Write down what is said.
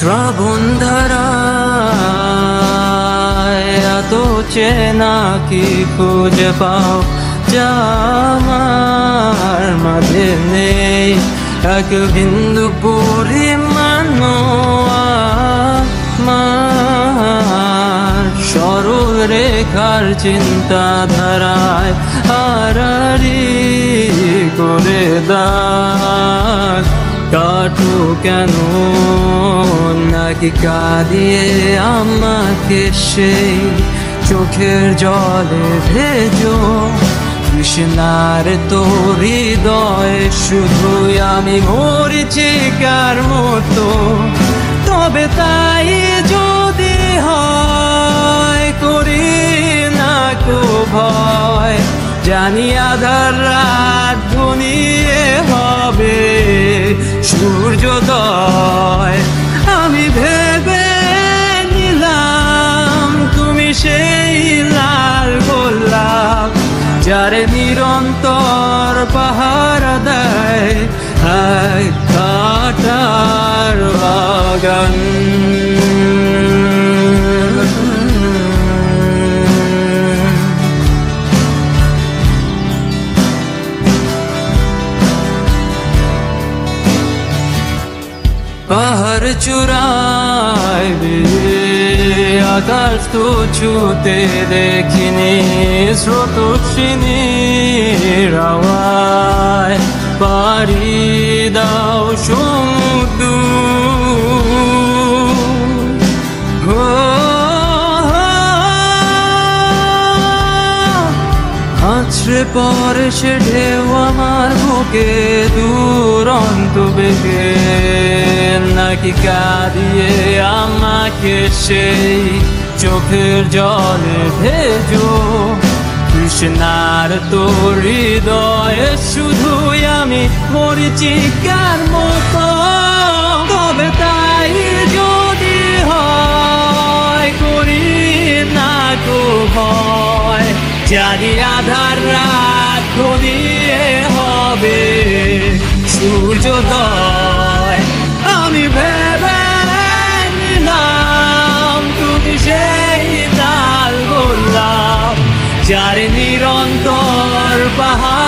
শ্রাবণ ধারায় এত চেনা কি খুঁজে পাও যা আমার মাঝে নেই এক বিন্দু পরিমাণ আমার সরল রেখার চিন্তাধারায় আড়াআড়ি করে দাগ কাটো কেন নাকি কাঁদিয়ে আমাকে সেই চোখের জলে ভেজো কৃষ্ণার তোর হৃদয়ে শুধুই আমি মরিচিকার মতো তবে তাই যদি হয় করি না কো ভয় জানি আধার রাত ঘনিয়ে হবে সূর্যোদয় আমি ভেবে নিলাম তুমি সেই লাল গোলাপ যারে নিরন্তর পাহারা দেয় এক কাঁটার বাগান পাহাড় চূড়ায় আকাশ তো ছুতে দেখিনি স্রোতস্বিনীর আওয়াজ পাড়ি দাও সমুদ্র আছড়ে পড়ে সে ঢেউ আমার বুকে দুরন্ত বেগে নাকি কাঁদিয়ে আমাকে সেই চোখের জলে ভেজো কৃষ্ণার তোর হৃদয়ে শুধুই আমি মরিচিকার মতো তবে তাই যদি হয় করি না কো ভয় জানি আধার রাত ঘনিয়ে হবে সূর্যোদয় আমি ভেবে নিলাম তুমি সেই লাল গোলাপ যার নিরন্তর পাহাড়